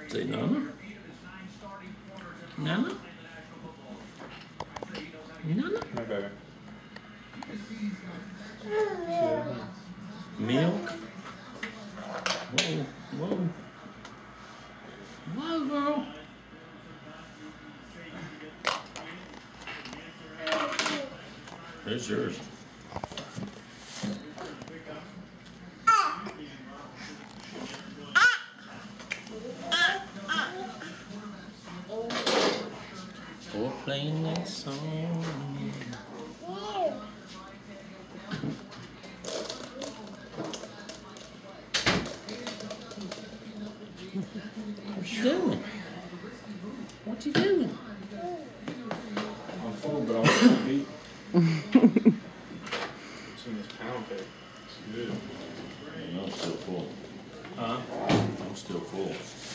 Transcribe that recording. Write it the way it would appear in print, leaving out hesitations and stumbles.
Say Nana. Nana. Nana. My baby. Milk. Whoa, whoa. Whoa, girl. There's yours. For playing that song. What you doing? What you doing? I'm full, but I want to eat. It's in this pound cake. It's good. I'm still full. Huh? I'm still full.